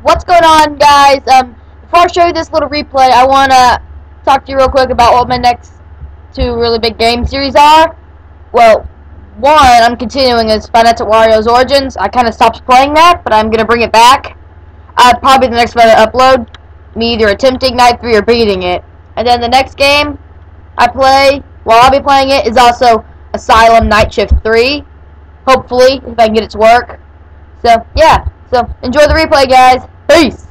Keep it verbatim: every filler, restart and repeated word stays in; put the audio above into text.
what's going on, guys? Um, before I show you this little replay, I want to talk to you real quick about what my next two really big game series are. Well, one, I'm continuing is Five Nights at Wario's Origins. I kind of stopped playing that, but I'm going to bring it back. Uh, probably the next video I upload, me either attempting Night three or beating it. And then the next game I play, while I'll be playing it, is also Asylum Night Shift three. Hopefully, if I can get it to work. So, yeah. So, enjoy the replay, guys. Peace!